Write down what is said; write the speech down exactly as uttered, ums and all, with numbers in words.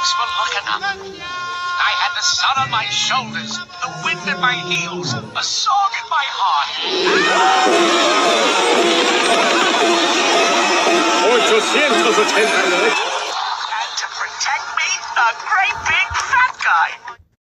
Thanks for looking up. I had the sun on my shoulders, the wind at my heels, a song in my heart. ochocientos ochenta y ocho. And to protect me, a great big fat guy.